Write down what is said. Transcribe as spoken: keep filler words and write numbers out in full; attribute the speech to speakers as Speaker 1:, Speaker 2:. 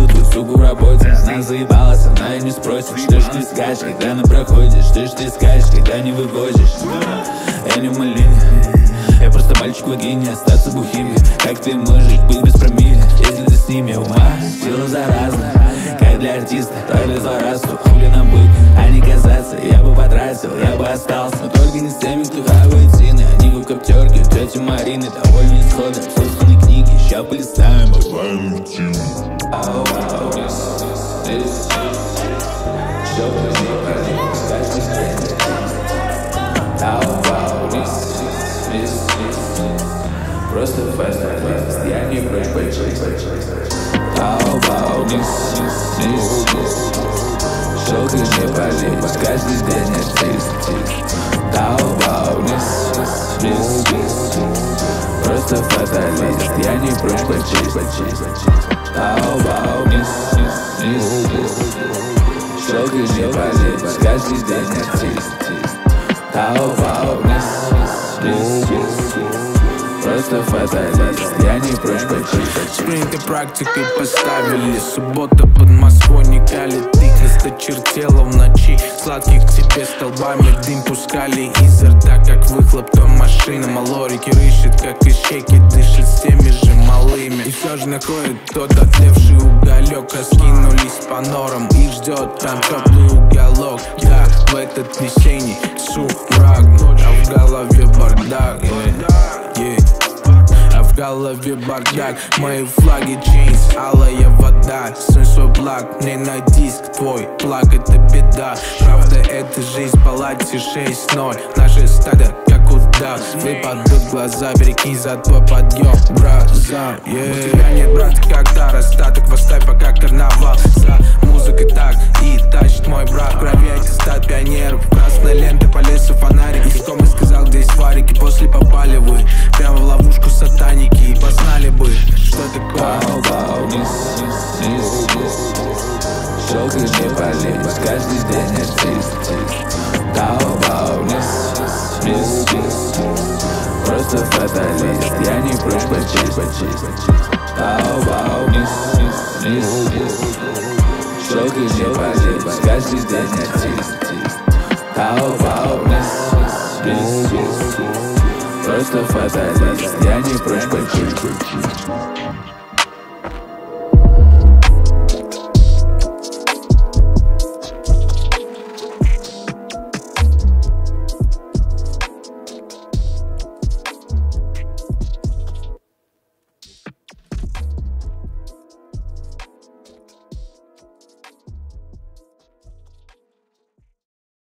Speaker 1: Видел твою суку в работе, она заебалась, она и не спросит. Что ж ты скажешь, когда на проходе? Что ж ты скажешь, когда не выходишь? Я не в малине, я просто мальчик в вагине, остаться бухими. Как ты можешь быть без промилле, если ты с ними? Ума, сила заразна, как для артиста, так для злорадства. Хули нам быть, а не казаться, я бы потратил, я бы остался. Но только не с теми, кто хавает сины. Они как коптерки, у тети Марины, довольны исходом собственной книги. Ща полистаем, бываем тим. Ау, ау, здесь, здесь, все происходит, каждый день. Ау, ау, здесь, здесь, здесь, просто fast fast, я не прочь почить. Ау, ау, здесь, здесь, здесь, шелк и не болеть, каждый день артист. Ау, ау, здесь, здесь, здесь, просто фаталист, я не прочь почить. Ау, ау, здесь, здесь, здесь, шелк и не болеть, каждый день артист. Ау, ау, здесь, здесь, здесь, просто фаталист, я не прочь почить.
Speaker 2: Спринты практикой поставили, суббота под Москвой не калит. Их осточертела в ночи, сладких к тебе столбами дым пускали изо рта, как выхлоп машина. Малорики рыщет, как ищейки, дышит с теми же малыми. И все же находит тот отлевший уголек, раскинулись по норам, их ждет там теплый уголок. Да, в этот весенний сумрак, а в голове бардак, yeah, yeah. В голове бардак, мои флаги чейнс, алая вода. Сын свой благ, мне на диск твой плаг, это беда. Правда, это жизнь, палате шесть ноль. Наши стадо, как удав, выпадут глаза, перекинь за твой подъем, браза, yeah. У тебя нет, брат, когда расстаток, восставь, пока карнавал. За музыкой так и тащит мой брат. В крови аттестат пионеров, красная лента по лесу фонарик. Языком и сказал, где есть варики, после попали вы прямо в ловушку сатаники. И познали бы, что такое.
Speaker 1: Ау, ау, здесь, здесь, здесь, шелк и не болеть, каждый день артист. Ау, ау, здесь, здесь, здесь, просто фаталист, я не прочь почить. Ау, ау, здесь, здесь, здесь, шелк и не болеть, каждый день артист. Ау, ау, здесь, здесь, здесь, просто фаталист, я не прочь почить.